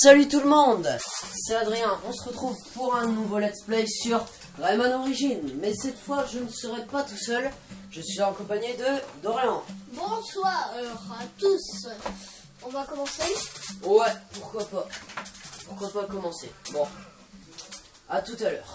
Salut tout le monde, c'est Adrien, on se retrouve pour un nouveau let's play sur Rayman Origins. Mais cette fois je ne serai pas tout seul, je suis en compagnie de Dorian. Bonsoir à tous, on va commencer. Ouais, pourquoi pas commencer. Bon, à tout à l'heure.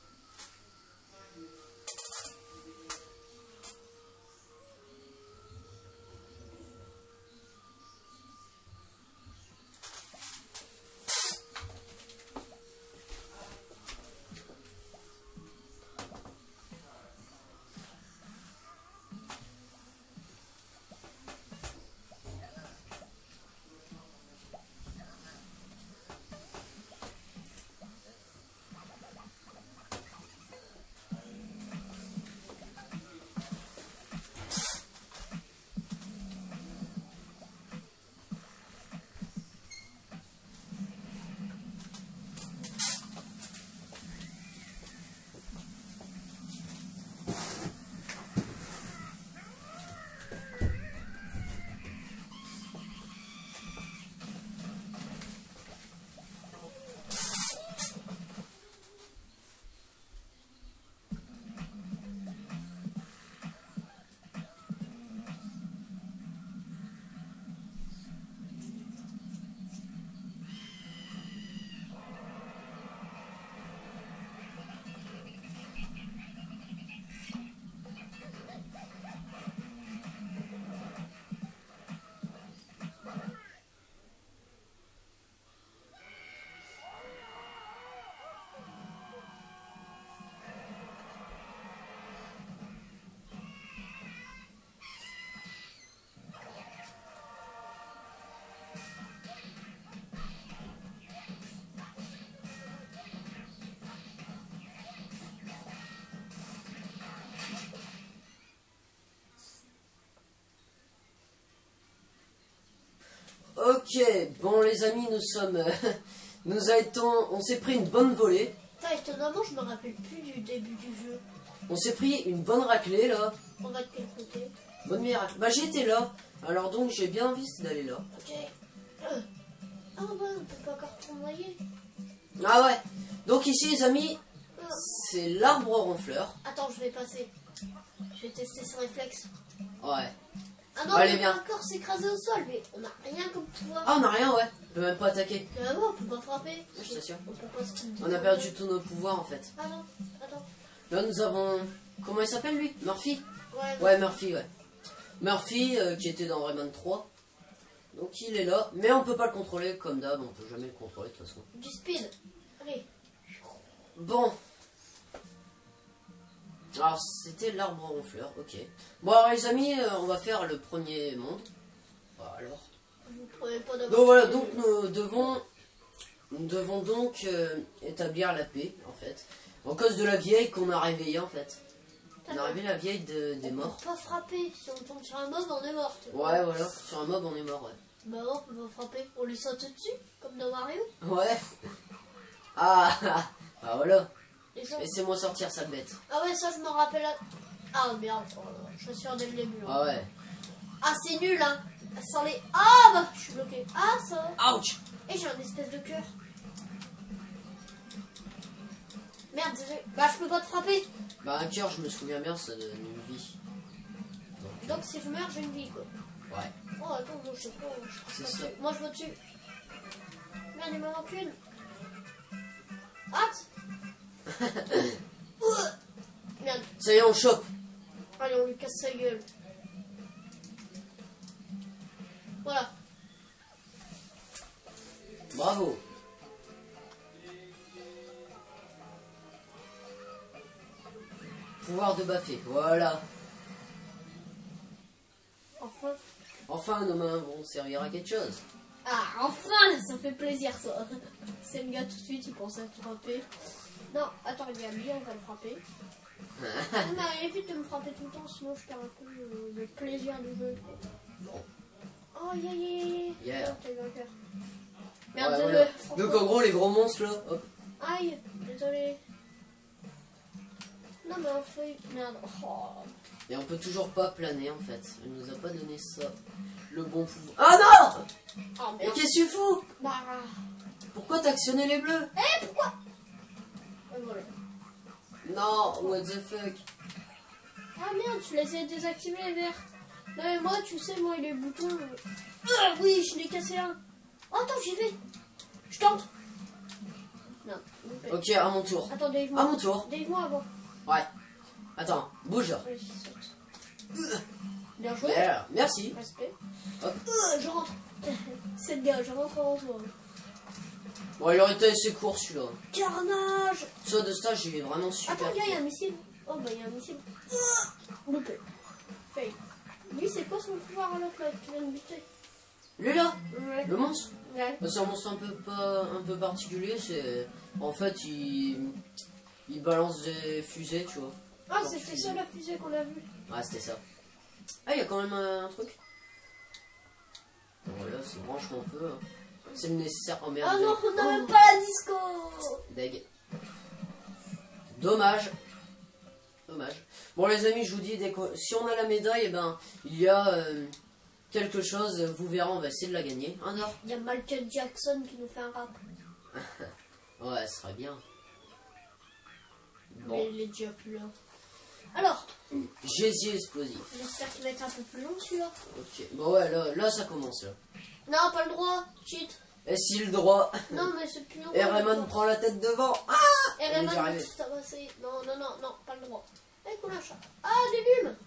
Ok, bon les amis, nous sommes... on s'est pris une bonne volée. Putain, étonnamment, je me rappelle plus du début du jeu. On s'est pris une bonne raclée là. On va de quel côté? Bonne miracle. Bah j'étais là. Alors donc j'ai bien envie d'aller là. Ok. Ah ouais, on peut pas encore tournoyer. Ah ouais. Donc ici les amis, c'est l'arbre ronfleur. Attends, je vais passer. Je vais tester ce réflexe. Ouais. Ah non, Allez, on viens. peut encore s'écraser au sol, mais on a rien comme pouvoir. Ah on a rien, ouais. On peut même pas attaquer. Ah bon, on peut pas frapper. Je t'assure. On peut pas se... On a perdu tous nos pouvoirs en fait. Ah non, attends. Là nous avons... Comment il s'appelle lui? Murphy? Ouais, Ouais, Murphy, ouais. Murphy qui était dans Rayman 3. Donc il est là. Mais on peut pas le contrôler comme d'hab. On peut jamais le contrôler de toute façon. du speed. Allez. Bon. Alors c'était l'arbre ronfleur, ok. Bon alors les amis, on va faire le premier monde. Bah, alors. Vous prenez pas Donc d'avance. voilà, donc nous devons donc établir la paix en fait. En cause de la vieille qu'on a réveillée en fait. On a réveillé la vieille des morts. On peut pas frapper. Si on tombe sur un mob, on est mort. Ouais voilà, sur un mob on est mort, ouais. Bah non, on peut pas frapper. On lui saute dessus, comme dans Mario. Ouais. Ah, ah voilà. Les gens... Laissez-moi sortir, sale bête. Ah ouais, ça je m'en rappelle. Ah merde, je suis sûr dès le début. Hein. Ah ouais. Ah c'est nul hein. Sans les... Ah bah je suis bloqué. Ah ça. Ouch. Et j'ai un espèce de cœur. Merde, désolé. Bah je peux pas te frapper. Bah un cœur, je me souviens bien, ça donne une vie. Donc si je meurs, j'ai une vie quoi. Ouais. Oh attends, je sais pas. C'est ça. Moi je veux dessus. Merde, il m'en manque une. Hâte. Merde. Ça y est, on chope. Allez, on lui casse sa gueule. Voilà. Bravo. Pouvoir de Baffé, voilà. Enfin. Enfin, nos mains vont servir à quelque chose. Ah, enfin, ça fait plaisir ça. C'est le gars tout de suite, il pense à te frapper. Non, attends, il y a lui, on va le frapper. Non, mais évite de me frapper tout le temps, sinon je perds un peu le plaisir du jeu. Bon. Oh, yeah. Oh, t'as eu un cœur. Merde, Ouais, désolé. voilà. Donc en gros, les gros monstres là, hop. Aïe, désolé. Non, mais on fait... Merde. Oh. Et on peut toujours pas planer en fait. Elle nous a pas donné ça. Le bon pouvoir. Ah non! Oh Mais merde. qu'est-ce que tu fous? Bah. t'as actionné les bleus? Eh, pourquoi? Et voilà. Non, what the fuck. Ah merde, tu les as désactivés les verts. Non mais moi, tu sais, moi, les boutons... oui, je l'ai cassé un. Oh, attends, j'y vais. Je tente. Non. Ok, à mon tour. Attends, À mon tour. Dave-moi avant. Ouais. Attends, bouge. Oui, saute. Bien joué. Yeah, merci. Respect. Hop. Je rentre. Cette gars, je rentre avant toi. Bon, il aurait été assez court celui-là. Carnage. Soit de stage, j'ai vraiment super. Attends, gars, il y a un missile. Oh, bah, il y a un missile. Loupé. Fail. Lui, c'est quoi son pouvoir à l'autre là? Tu viens de buter. Lui là, Ouais. le monstre. Ouais. C'est un monstre un peu particulier. C'est en fait il balance des fusées, tu vois. Ah, Genre c'était fusée. ça la fusée qu'on a vue. Ah, c'était ça. Ah, il y a quand même un truc. Bon, là, c'est branche un peu. Hein. C'est le nécessaire. Oh merde. Ah non, on n'a Oh. même pas la disco. Deg. Dommage. Dommage. Bon, les amis, je vous dis, si on a la médaille, eh ben, il y a quelque chose. Vous verrez, on va essayer de la gagner. Un or. Il y a Michael Jackson qui nous fait un rap. Ouais, ce serait bien. Bon. Mais il est déjà plus là. Alors, Gésier explosif. j'espère qu'il va être un peu plus long celui-là. Ok. Bon, ouais, là, ça commence, là. Non, pas le droit. Cheat. Et si le droit. Non, mais c'est plus long. Et Raymond prend la tête devant. Ah! Et On est déjà Raymond, arrivé. tout tabassé. Non, non, non, non, pas le droit. Eh, qu'on lâche. Ah, des lumes.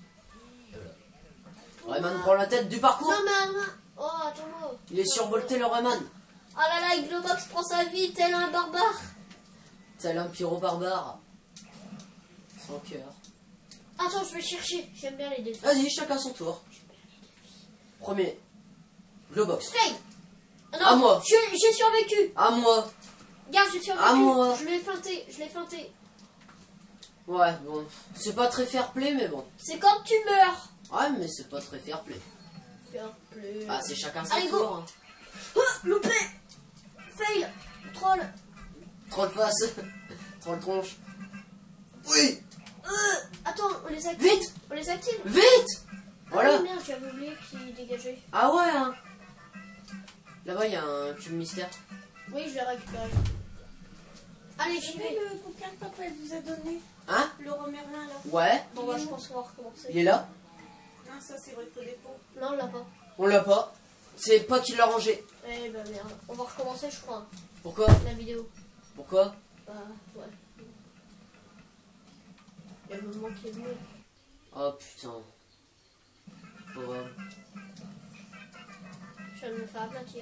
Rayman prend la tête du parcours. Non, mais oh, attends-moi. Il est survolté, le Rayman. Ah là là, Globox prend sa vie tel un barbare. Tel un pyro barbare. Sans cœur. Attends, je vais chercher. J'aime bien les défis. Vas-y, chacun son tour. Premier. Globox. Fail. Ah non, À moi. J'ai survécu. À moi. Regarde, j'ai survécu. À moi. Je l'ai feinté, je l'ai feinté. Ouais, bon. C'est pas très fair play, mais bon. C'est quand tu meurs. Ouais, mais c'est pas très fair play. Fair play. Ah, c'est chacun son Allez, go. tour. Hein. Ah, loupé. Fail. Troll. Troll face. Troll tronche. Oui. Attends, on les active. Vite. On les active. Vite. Ah Voilà. oui, merde, j'avais oublié qu'il dégageait. Ah ouais, hein. Là-bas, il y a un cube mystère. Oui, je l'ai récupéré. Allez, j'y vais. Le bouquin que papa vous a donné, Hein? le Merlin là. Ouais. Bon, bah, je pense qu'on va recommencer. Il est là. Non, ça c'est votre dépôt. Non, on l'a pas. On l'a pas. C'est pas qui l'a rangé. Eh ben merde. On va recommencer, je crois, Pourquoi? la vidéo. Pourquoi? Bah, ouais. Il y a le moment qui est venu. Oh putain. Pas grave. Je viens de me faire aplatir.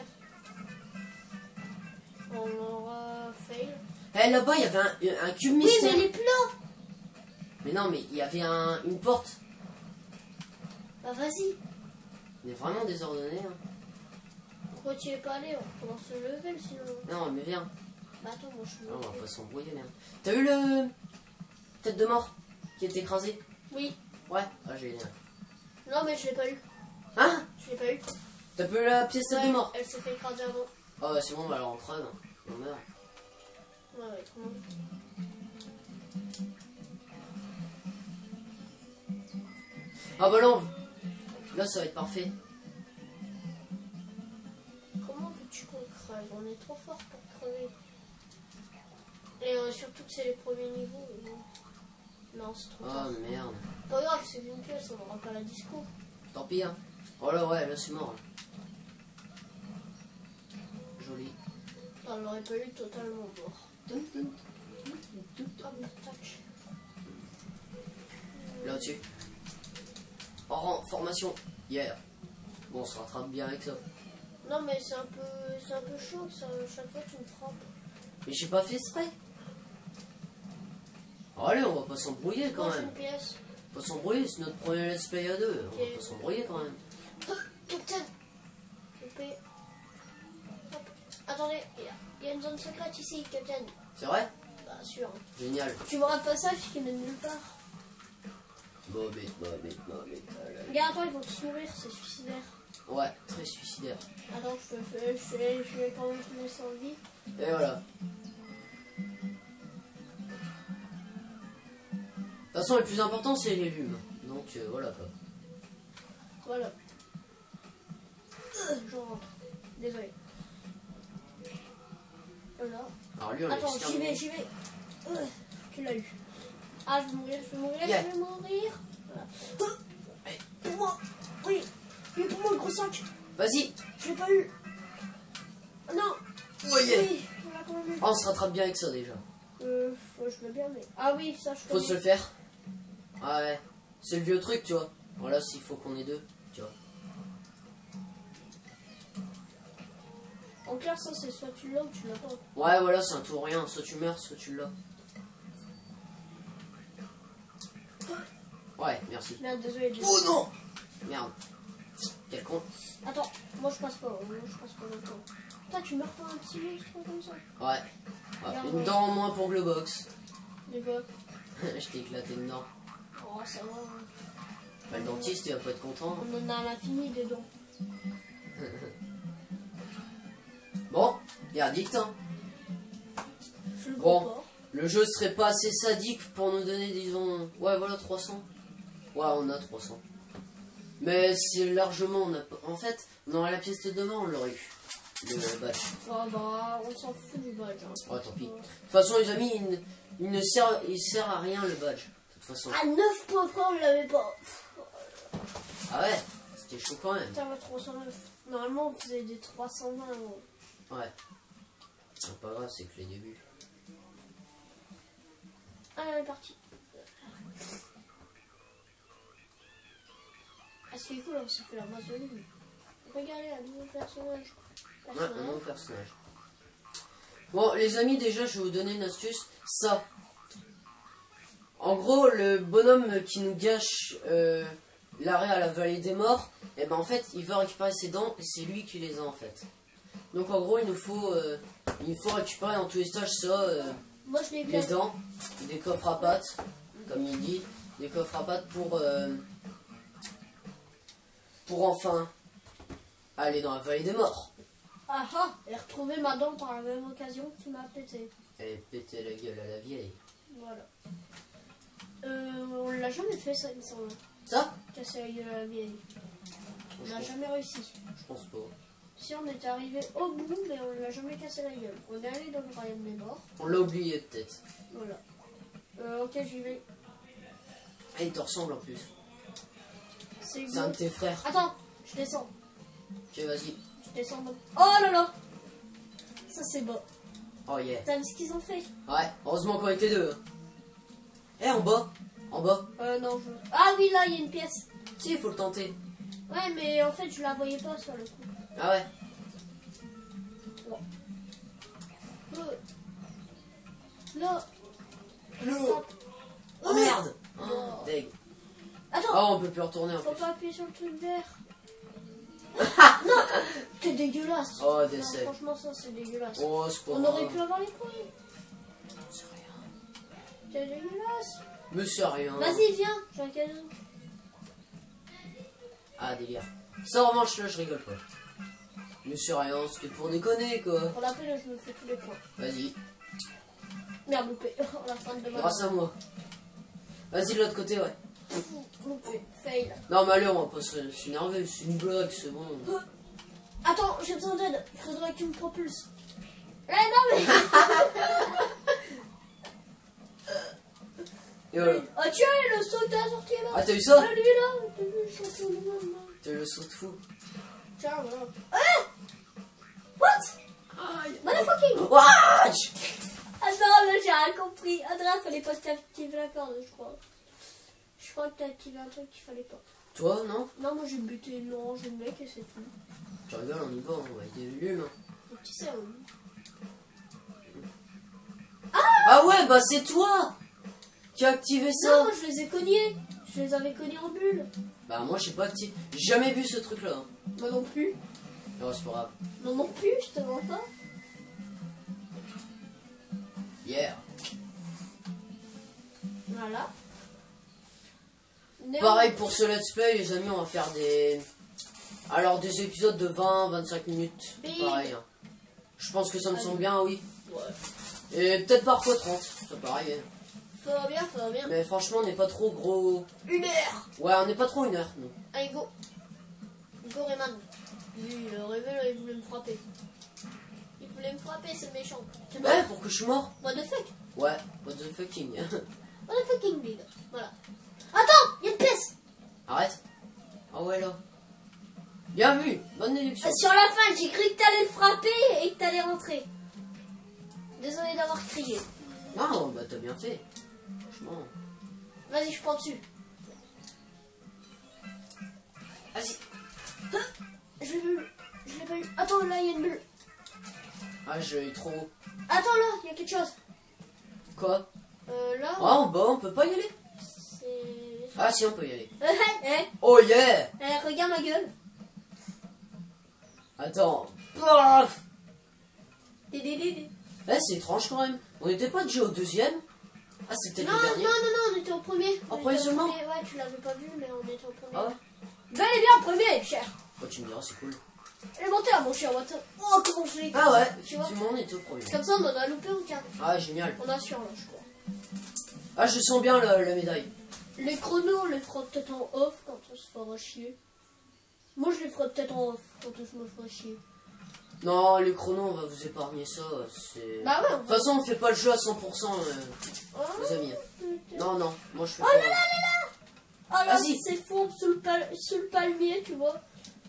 On aura fail. Eh, là-bas, il y avait un cube Oui, mystère. mais il est plus là. Mais non, mais il y avait une porte. Bah, vas-y. Il est vraiment désordonné. Hein. Pourquoi tu y es pas allé? On recommence le level sinon. Non, mais viens. Bah, attends, moi je suis. Non, on va pas s'embrouiller, merde. T'as eu le tête de mort qui est écrasé? Oui. Ouais. Ah, génial. Non, mais je l'ai pas eu. Hein? Je l'ai pas eu. T'as pas eu la pièce tête Ouais, de mort? elle s'est fait écraser avant. Ah, bah, c'est bon, alors on crève. On meurt. Ouais, ouais, trop long. Ah, bah là, là, ça va être parfait. Comment veux-tu qu'on crève? On est trop fort pour crever. Et surtout que c'est les premiers niveaux. Non, c'est trop tard. Oh, merde. Pas grave, c'est une pièce, on n'aura pas la disco. Tant pis, hein. Oh là, ouais, là, c'est mort. Là. Joli. On l'aurait pas eu totalement mort. Ah, mais tac. Là au-dessus. En rang, formation. Yeah. Bon, on se rattrape bien avec ça. Non, mais c'est un peu chaud, ça, chaque fois tu me frappes. Mais j'ai pas fait exprès. Allez, on va pas s'embrouiller quand Mange une même. pièce. Pas s'embrouiller, c'est notre premier let's play à deux. On Ok. va pas s'embrouiller quand même. Oh, Captain. Loupé. Hop. Attendez, il y a une zone secrète ici, Captain. C'est vrai? Bah, sûr. Génial. Tu vois un passage qui mène nulle part. Bobette. Regarde, attends, ils vont tous mourir, c'est suicidaire. Ouais, très suicidaire. Attends, je vais quand même te laisser en vie. Et voilà. De toute façon, le plus important, c'est les lumes. Donc, voilà quoi. Voilà. Je rentre. Désolé. là. Alors lui, on l'a Attends, exterminé. j'y vais. Tu l'as eu. Ah, je vais mourir, Yeah. je vais mourir. Voilà. Pour moi. Oui. Oui, pour moi, le gros sac. Vas-y. Je l'ai pas eu. Ah, non. Oh, yeah. Oui, on l'a quand même eu. Oh, on se rattrape bien avec ça déjà. Ouais, je veux bien, mais. Ah oui, ça, je Faut se connais. le faire. Ah ouais. C'est le vieux truc, tu vois. Voilà, s'il faut qu'on ait deux, tu vois. En clair, ça, c'est soit tu l'as ou tu l'as pas. Ouais, voilà, c'est un tout ou rien. Soit tu meurs, soit tu l'as. Ouais, merci. Merde, désolé. Oh non. Merde. Quel con. Attends, moi je passe pas. Moi je passe pas maintenant. Putain, tu meurs pas un petit monstre comme ça. Ouais. Ah, une dent en moins pour Globox. Les gars. Je t'ai éclaté une dent. Oh, ça va. Bah, le dentiste, il va pas être content. On en a à l'infini des dents. Bon, verdict, hein. Je le Bon. vois pas. Le jeu serait pas assez sadique pour nous donner, disons... Ouais, voilà, 300. Ouais, on a 300. Mais c'est largement... On a... En fait, on aurait la pièce de demain, on l'aurait eu. Le badge. Ah bah, on s'en fout du badge. Hein. Ouais, tant pis. De toute façon, les amis, il sert à rien, le badge. De toute façon. À 9 points près, on l'avait pas. Ah ouais, c'était chaud quand même. Putain, le 309. Normalement, on faisait des 320. Gros. Ouais. C'est pas grave, c'est que les débuts. Allez, on est parti. Ah, c'est cool, ça fait la base de ligne. Regardez, un nouveau personnage. Ouais, un nouveau personnage. Bon, les amis, déjà, je vais vous donner une astuce. Ça. En gros, le bonhomme qui nous gâche l'arrêt à la vallée des morts, et ben en fait, il veut récupérer ses dents et c'est lui qui les a en fait. Donc en gros, il faut récupérer dans tous les stages ça, Moi, je l'ai les bien. dents, des coffres à pattes, comme il dit, des coffres à pattes pour enfin aller dans la vallée des morts. Ah ah, et retrouver ma dent par la même occasion que tu m'as pété. Et péter la gueule à la vieille. Voilà. On l'a jamais fait ça, il me semble. Ça? Casser la gueule à la vieille. On Je n'a pense- jamais réussi. Je pense pas. Si on était arrivé au bout, mais on l'a jamais cassé la gueule. On est allé dans le royaume des morts. On l'a oublié peut-être. Voilà. Ok, j'y vais. Ah, il te ressemble en plus. C'est C'est un bon. de tes frères. Attends, je descends. Ok, vas-y. Je descends. Oh là là. Ça c'est beau. Oh yeah. T'as vu ce qu'ils ont fait? Ouais, heureusement qu'on était deux. Hein. Eh, en bas. En bas. Non, je... Ah oui, là, il y a une pièce. Si, il faut le tenter. Ouais, mais en fait, je la voyais pas sur le coup. Ah ouais. Là. L'eau. Oh merde. Oh, deg. Attends, Oh, on peut plus retourner en faut plus. pas appuyer sur le truc vert. Non, t'es dégueulasse. Oh, Non, décès. franchement, ça c'est dégueulasse. Oh, c'est pas On grave. aurait pu avoir les points. C'est rien. T'es dégueulasse. Mais c'est rien. Vas-y, viens. J'ai un cadeau. Ah, délire. Ça, en revanche, là, je rigole pas. Mais c'est rien, c'était pour déconner, quoi. Pour la peine, je me fais tous les points. Vas-y, Merde, loupé. La fin de ma grâce à moi. Vas-y, de l'autre côté, ouais. Loupé. Fail. Non, mais allez, on va pas s'énerver, c'est une blague, c'est bon. Attends, j'ai besoin d'aide. Il faudrait que tu me propulses. Eh non, mais. Et voilà. Ah, tiens, le saut que t'as sorti là. Ah, t'as vu ça? Ah, lui là. T'as vu le champion du monde là. T'as eu le saut de fou. Tiens, voilà. Ah! What? Motherfucking! What? Ah non, mais j'ai rien compris. Andrea, fallait pas t'activer la corde, je crois. Je crois que t'as activé un truc qu'il fallait pas. Toi, non? Non, moi j'ai buté une orange de mec et c'est tout. Tu rigoles, on y va, on va être des nuls, hein. Donc, tu sais, Ah ouais, bah c'est toi qui as activé ça. non, moi je les ai cognés. Je les avais cognés en bulle. Bah moi, j'ai pas activé. J'ai jamais vu ce truc-là. Hein. Moi non plus. Non, c'est pas grave. Non, non plus, je te mens pas. Yeah. Voilà. Pareil pour ce let's play, les amis, on va faire des... Alors, des épisodes de 20-25 minutes. Oui. Pareil. Hein. Je pense que ça me semble bien, oui. Ouais. Et peut-être parfois 30. Ça pareil. Hein. Ça va bien, ça va bien. Mais franchement, on n'est pas trop gros. 1 heure. Ouais, on n'est pas trop 1 heure, nous. Allez, go. Go, Rayman. Lui, le réveil, là, il voulait me frapper. Il voulait voulait me frapper, c'est méchant. Ouais, pour que je suis mort. What the fuck? Ouais, what the fucking. What the fucking bleed. Voilà. Attends, il y a une pièce. Arrête. Ah ouais, là. Bien vu, bonne déduction. Sur la fin, j'ai cru que t'allais le frapper et que t'allais rentrer. Désolé d'avoir crié. Non, bah t'as bien fait. Franchement. Vas-y, je prends dessus. Vas-y. Je l'ai pas eu. Je l'ai pas eu. Attends, là, il y a une bulle. Ah, je l'ai trop haut. Attends, là, il y a quelque chose. Quoi? Là, Ah, en bas, on peut pas y aller? c'est... Ah, si, on peut y aller. Eh, Oh yeah! regarde ma gueule. Attends. Paf. Dé. Eh, c'est étrange quand même. On n'était pas déjà au deuxième? Ah, c'est peut-être Non, le non, dernier. non, on était au premier. En On premier était au seulement? premier. Ouais, tu l'avais pas vu, mais on était au premier. Ah ouais? Bel et bien au premier, cher. Oh, tu me diras, c'est cool. Élémentaire, mon cher Watson. Oh, comment je l'ai. Ah ouais, Tu vois? effectivement, on était au premier. Comme ça, on en a loupé aucun. Ah, génial. On a sur là, je crois. Ah, je sens bien la médaille. Les chronos, on les fera peut-être en off quand on se fera chier. Moi, je les ferai peut-être en off quand je me ferai chier. Non, les chronos, on va vous épargner ça. C'est... Bah ouais, De toute façon, on fait pas le jeu à 100%, les amis. Non, non, moi je fais Oh pas. là là là là. Oh là, Vas-y. c'est fond sous le palmier, tu vois.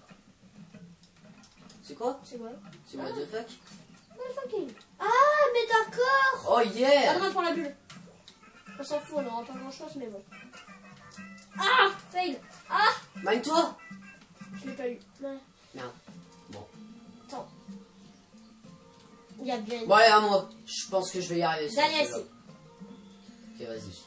C'est quoi? C'est vrai. C'est what the fuck? Fucking. Ah, mais d'accord. Oh yeah! Ah non, pour la bulle. On s'en fout, on n'aura pas grand chose, mais bon. Ah, fail. Ah, Mine-toi! je l'ai pas eu. Ouais. Merde. Bon. Attends. Il y a bien. Bon, allez, à moi. Je pense que je vais y arriver. sur Dernier celui-là. essai. Ok, vas-y.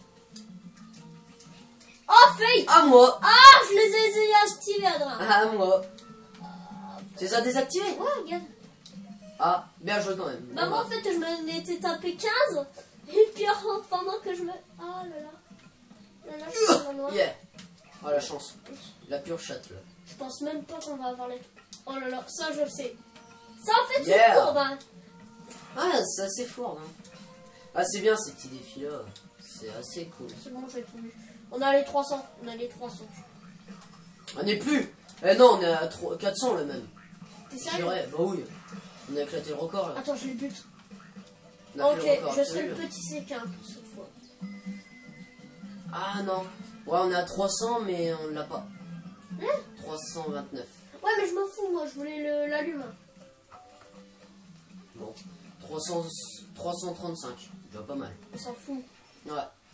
Oh, fail. À moi! Ah, je les ai activés, Adrien. À moi! C'est ça désactivé? Ouais, regarde. Ah, bien joué quand même. Bah, moi, en fait, je m'en étais tapé 15. Et puis, pendant que je me. Oh là là. Là là, je suis dans le noir. Yeah! Oh, la chance. La pure chatte, là. Je pense même pas qu'on va avoir les. Oh là là, ça, je le sais. Ça, en fait, Yeah. c'est courbe, hein. Ah, c'est assez fort, hein. Ah, c'est bien ces petits défis-là. C'est assez cool. C'est bon, j'ai tout vu. On a les 300. On a les 300. On n'est plus! Eh non, on est à 400 là même. T'es Je sérieux? dirais, bah oui. On a éclaté le record là. Attends, je les bute. On a Ok, fait le record je serai absolu. le petit séquin pour cette fois. Ah non. Ouais, on est à 300, mais on l'a pas. Hein? 329. Ouais, mais je m'en fous, moi, je voulais l'allume. Bon. 335. Déjà pas mal. On s'en fout. Ouais.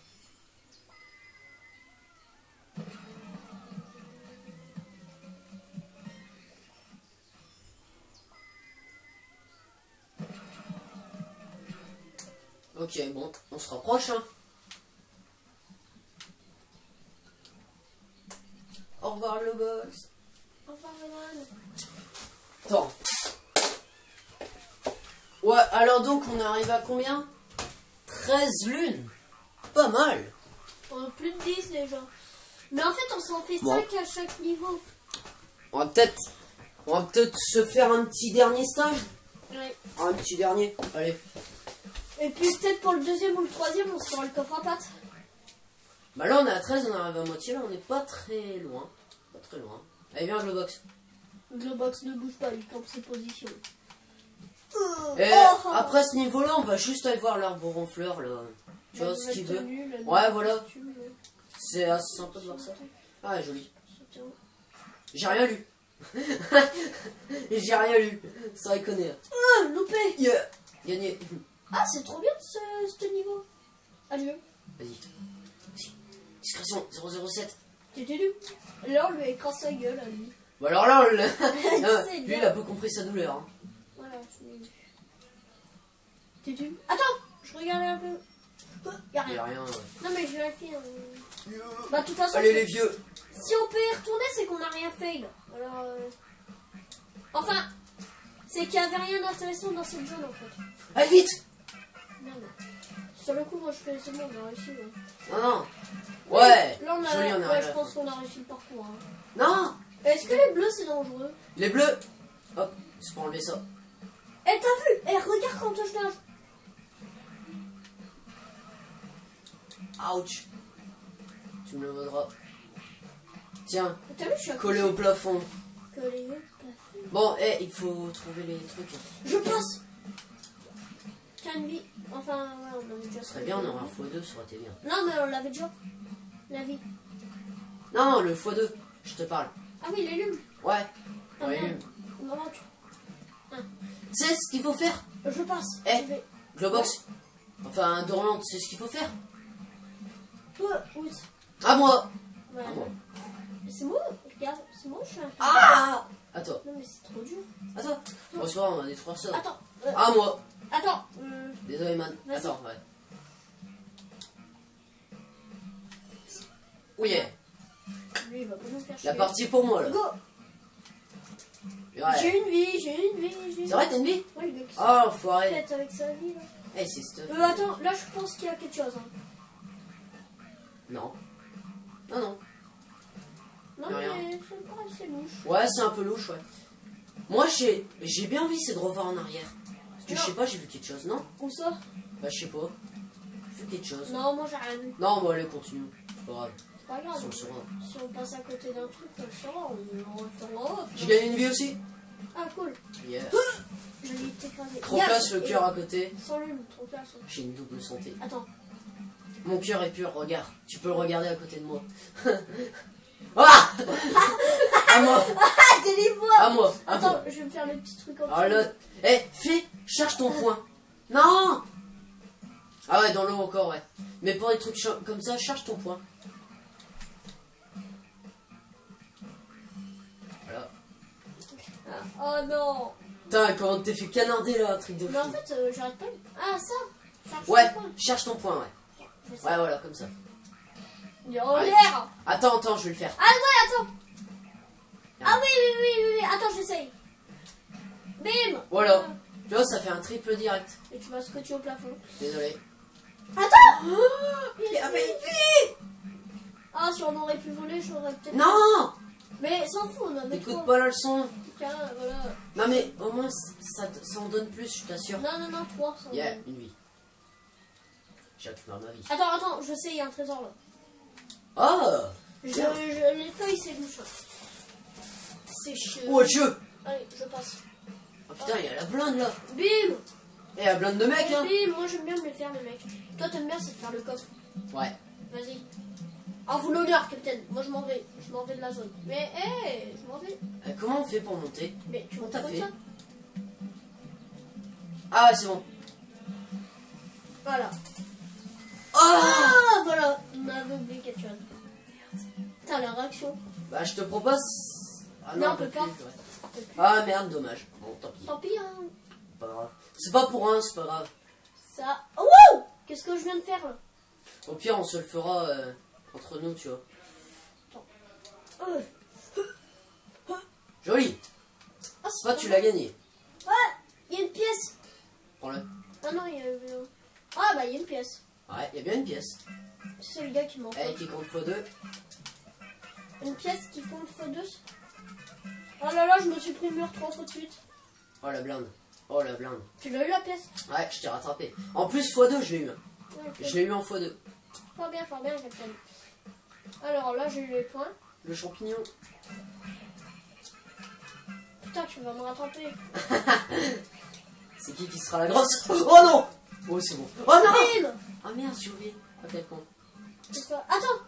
Ok, bon, on se rapproche, hein. Au revoir le box. Enfin, Renan. Attends. Ouais, alors donc on arrive à combien? 13 lunes. Pas mal. On a plus de 10 déjà. Mais en fait, on s'en fait Bon. 5 à chaque niveau. On va peut-être se faire un petit dernier stage. Ouais. Un petit dernier. Allez. Et puis peut-être pour le deuxième ou le troisième, on se fera le coffre à pattes. Bah là on est à 13, on arrive à moitié, là on n'est pas très loin. Pas très loin. Allez viens le box. Le box ne bouge pas, il campe ses positions. Et Oh. après ce niveau là on va juste aller voir l'arbre ronfleur là. Tu vois ce qu'il veut. Ouais, voilà. C'est assez sympa de voir ça. Ah joli. J'ai rien lu. J'ai rien lu. Ça reconnaît. Ah, loupé. Yeah. Gagné. Ah, c'est trop bien ce niveau. Adieu. Vas-y. Discrétion 007. T'es lu. Là, on lui écrase sa gueule à lui. Bon alors là, C'est lui bien. il a pas compris sa douleur. Hein. Voilà, T'es lu. Attends, je regardais un peu. Y'a Il y a rien. rien. Non, mais je vérifie. Bah, de toute façon, Allez les vieux. si on peut y retourner, c'est qu'on n'a rien fail. Alors, enfin, c'est qu'il n'y avait rien d'intéressant dans cette zone en fait. Allez vite. Merde. Sur le coup, moi je fais c'est bon, on a réussi. Ouais. Non non. Ouais. Là, on a, Joli, on ouais, arrive je à la pense fin. qu'on a réussi le parcours. Hein. Non. Est-ce que les bleus c'est dangereux? Les bleus. Hop, c'est pour enlever ça. Eh, t'as vu? Eh, regarde quand je nage. Ouch. Tu me le vaudras. Tiens, T'as vu, je suis à collé au plafond. côté. Bon, il faut trouver les trucs. Je passe. une vie. Enfin, ouais, on avait déjà. Ce serait bien, on aurait un x2, ça aurait été bien. Non, mais on l'avait déjà. La vie. Non, le x2, je te parle. Ah oui, les lumes. Ouais, Ah, ouais, merde. lume. Il me manque. Tu sais ce qu'il faut faire? Je passe. Eh. Je vais. Globox. Enfin, Dorian, tu sais ce qu'il faut faire? Oui. À moi. Ouais. À moi. C'est moi. Regarde, c'est moi, je suis un peu. Ah! À toi. Non, mais c'est trop dur. À toi. Bon, soir, on va détruire ça. Attends. À moi. Attends. Désolé, man. Vas-y. Attends, ouais. Oui, yeah. Lui, il va pas nous faire chier. La partie est pour moi, là. Go. Ouais. J'ai une vie, j'ai une vie. C'est vrai, t'as une vie? Ouais, le gars qui Oh, enfoiré. fait avec sa vie, là. Eh, c'est stuff. Attends, là, je pense qu'il y a quelque chose. Hein. Non. Non, non. Non, Y'a rien. mais c'est louche. Ouais, c'est un peu louche, ouais. Moi, j'ai bien envie, c'est de revoir en arrière. Parce que je sais pas, j'ai vu quelque chose, non? Où ça? Bah, je sais pas. J'ai vu quelque chose. Non, moi, j'ai rien vu. Non, bon, allez, continue. C'est pas grave. C'est pas grave. On le saura. Si on passe à côté d'un truc, on le saura. On le fera. J'ai gagné une vie aussi? Ah, cool. Yeah. Je vais t'écraser. Trop classe, le cœur à côté. Sans lune, trop classe. J'ai une double santé. Attends. Mon cœur est pur, regarde. Tu peux le regarder à côté de moi. Ah! À moi. Ah, délivre-moi. À moi. À Attends, toi. je vais me faire le petit truc en Ah, dessous. là. Eh, cherche ton point. Non! Ah ouais, dans l'eau encore, ouais. Mais pour des trucs comme ça, cherche ton point. Voilà. Oh non. Putain, comment t'es fait canarder là, un truc de Mais en fou. fait, j'arrête pas. Ah, ça. Cherche Ouais, le point. cherche ton point, ouais. Je sais. Ouais, voilà, comme ça. Il est en Ouais. l'air. Attends, je vais le faire. Ah ouais, attends. Ah oui. Attends, j'essaye. Bim. Voilà. Tu vois, ça fait un triple direct. Et tu vas scotcher au plafond. Désolé. Attends. Il avait une vie. Ah, si on aurait pu voler, j'aurais peut-être. Non! Mais s'en fout, on avait Écoute trois. pas la leçon. Tiens, voilà. Non mais au moins ça en donne plus, je t'assure. Non, 3. Yeah, une vie. J'ai récupéré ma vie. Attends, je sais, il y a un trésor là. Oh! Les feuilles, c'est louche. C'est chiant. Oh Dieu! Allez, je passe. Oh putain, il y a la blinde là! Bim. Et la blinde de mec hein! Bim, moi j'aime bien me les faire, les mecs. Toi, t'aimes bien, c'est de faire le coffre. Ouais. Vas-y. À vous l'honneur, capitaine. Moi, je m'en vais. Je m'en vais de la zone. Mais, hé, je m'en vais. Comment on fait pour monter? Mais tu On montes t'a comme fait. ça. Ah ouais, c'est bon. Voilà. Oh! Ah, voilà. On avait oublié quelque chose. Merde. Putain, la réaction. Bah je te propose... Ah Non, on on peut peut pas. plus, ouais. Ah merde, dommage. Bon, tant pis. Tant pis, hein. Pas grave. C'est pas pour un, c'est pas grave. Ça. Oh, wow. Qu'est-ce que je viens de faire là? Au pire, on se le fera entre nous, tu vois. Joli! Ah, Toi, tu l'as gagné. Ouais, il y a une pièce. Prends-le. Ah non, il y a. Ah, bah, il y a une pièce. Ouais, il y a bien une pièce. C'est le gars qui m'en Eh, qui compte x2. Une pièce qui compte x2. Oh là là, je me suis pris le mur 3 fois de suite. Oh la blinde. Oh la blinde. Tu l'as eu la pièce? Ouais, je t'ai rattrapé. En plus, x2, je l'ai eu. Ouais, ok. Je l'ai eu en x2. Fort bien, capitaine. Alors là, j'ai eu les points. Le champignon. Putain, tu vas me rattraper. C'est qui sera la grosse? Oh non! Oh, c'est bon. Oh non! Bim. Ah merde, j'ai oublié. Ah, quel con. C'est quoi? Attends.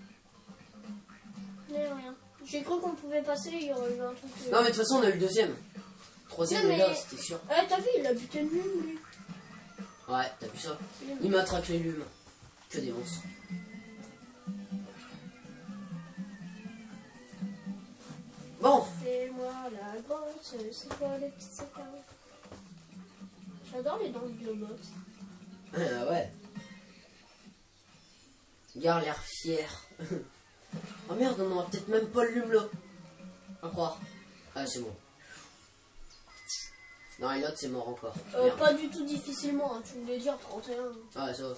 Mais rien. J'ai cru qu'on pouvait passer, il y aurait eu un truc. Non, mais de toute façon, on a eu le deuxième. Troisième, Non, est là, mais- c'était sûr. Eh, t'as vu, il a buté une lune, lui. Ouais, t'as vu ça? Il m'attraque les lumes. Que des monstres. Bon. C'est moi la grosse, c'est quoi les petits sapins? J'adore les dents de Globot. Ah ouais. Regarde l'air fier. Oh merde, on aura peut-être même pas le lume là. À croire. Ah, c'est bon. Non, et l'autre, c'est mort encore. Merde. Pas du tout difficilement, hein, tu voulais dire 31. Ah, ça va.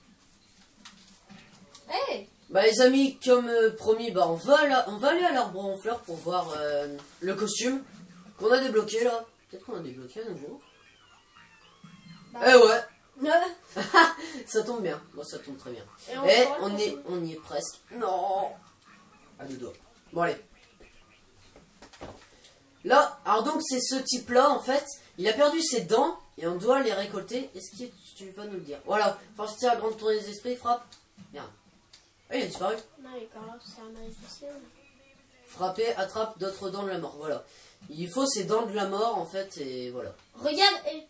Hey. Bah les amis, comme promis, bah on va aller à l'arbre en fleurs pour voir le costume qu'on a débloqué là. Peut-être qu'on a débloqué à nouveau. Bah. Eh ouais, Ouais. ça tombe bien. Moi ça tombe très bien. Et Eh, fera le on costume. y est presque. Non. À deux doigts. Bon allez. Là, alors donc c'est ce type là en fait, il a perdu ses dents Et on doit les récolter. Est-ce que tu vas nous le dire? Voilà. Participer à la grande tournée des esprits, frappe. Merde. Ah, il a disparu. Non, les Carlos, c'est un magicien. Frapper, attrape d'autres dents de la mort. Voilà. Il faut ces dents de la mort en fait et voilà. Regarde et...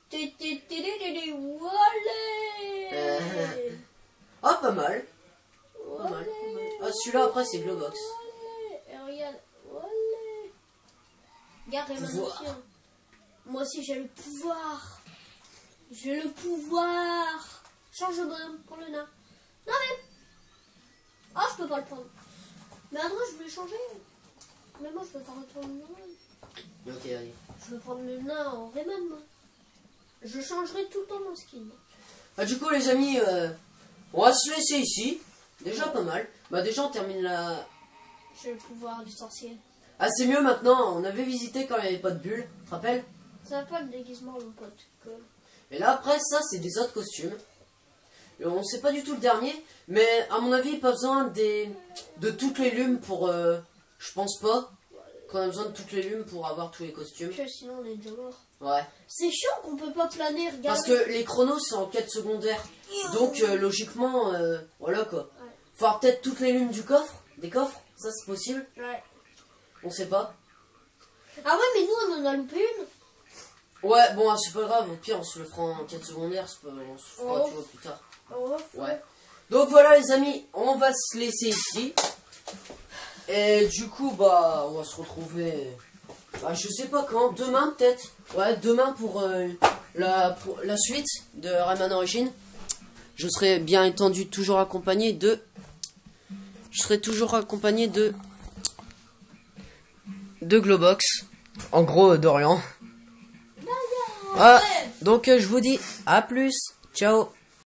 Voilà. Ah, pas mal. Pas mal. Ah, celui-là après c'est Globox. Et regarde. Voilà. Regarde, Pouvoir. Rémanation. Moi aussi j'ai le pouvoir. J'ai le pouvoir. Change de bonhomme pour le nain. Non mais... Ah, je peux pas le prendre. Mais attends, je vais le changer. Mais moi, je veux pas retourner le nain. Ok, allez. Je veux prendre le nain en Rayman, moi. Je changerai tout le temps mon skin. Ah, du coup, les amis, on va se laisser ici. Déjà pas mal. Bah, déjà, on termine la. J'ai le pouvoir du sorcier. Ah, c'est mieux maintenant. On avait visité quand il n'y avait pas de bulle. Tu te rappelles? Ça n'a pas le déguisement, mon pote. Et là, après, ça, c'est des autres costumes. Et on sait pas du tout le dernier. Mais à mon avis, pas besoin de toutes les lumes pour. Je pense pas qu'on a besoin de toutes les lumes pour avoir tous les costumes. Que sinon, on est déjà mort. Ouais. C'est chiant qu'on peut pas planer, regarde. Parce que les chronos, c'est en quête secondaire. Donc, logiquement, voilà quoi. Ouais. Faut avoir peut-être toutes les lumes du coffre. Des coffres. Ça, c'est possible. Ouais. On sait pas. Ah ouais, mais nous, on en a loupé une. Ouais, bon, c'est pas grave. Au pire, on se le fera en quête secondaire. On se fera, Oh. tu vois, plus tard. Oh, Ouais. Donc voilà les amis, on va se laisser ici. Et du coup, bah, on va se retrouver, bah, je sais pas quand, demain peut-être. Ouais, demain pour la suite de Rayman Origins. Je serai bien entendu toujours accompagné de... de Globox. En gros, Dorian. Ah, donc je vous dis à plus. Ciao.